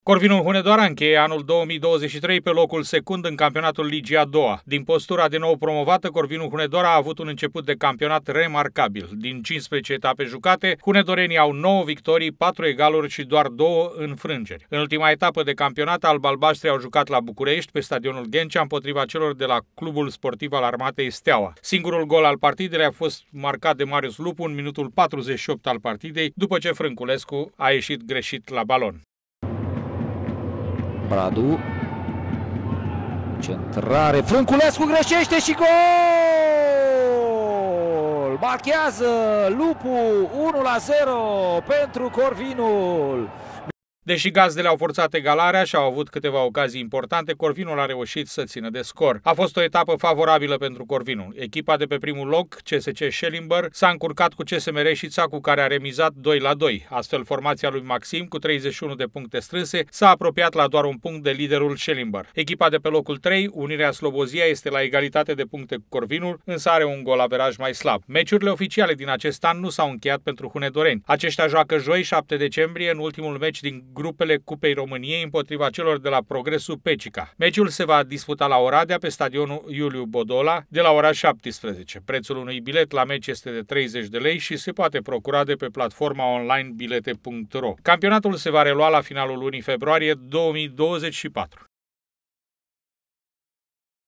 Corvinul Hunedoara încheie anul 2023 pe locul secund în campionatul Ligii a doua. Din postura de nou promovată, Corvinul Hunedoara a avut un început de campionat remarcabil. Din 15 etape jucate, hunedorenii au 9 victorii, 4 egaluri și doar 2 înfrângeri. În ultima etapă de campionat, alb-albaștri au jucat la București, pe stadionul Ghencea, împotriva celor de la Clubul Sportiv al Armatei Steaua. Singurul gol al partidei a fost marcat de Marius Lupu în minutul 48 al partidei, după ce Frânculescu a ieșit greșit la balon. Bradu, centrare, Frânculescu greșește și gol! Marchează Lupu, 1-0 pentru Corvinul. Deși gazdele au forțat egalarea și au avut câteva ocazii importante, Corvinul a reușit să țină de scor. A fost o etapă favorabilă pentru Corvinul. Echipa de pe primul loc, CSC Schellimber, s-a încurcat cu CSM Reșița, cu care a remizat 2-2. Astfel, formația lui Maxim, cu 31 de puncte strânse, s-a apropiat la doar un punct de liderul Schellimber. Echipa de pe locul 3, Unirea Slobozia, este la egalitate de puncte cu Corvinul, însă are un golaveraj mai slab. Meciurile oficiale din acest an nu s-au încheiat pentru hunedoreni. Aceștia joacă joi, 7 decembrie, în ultimul meci din grupele Cupei României împotriva celor de la Progresul Pecica. Meciul se va disputa la Oradea, pe stadionul Iuliu Bodola, de la ora 17. Prețul unui bilet la meci este de 30 de lei și se poate procura de pe platforma online bilete.ro. Campionatul se va relua la finalul lunii februarie 2024.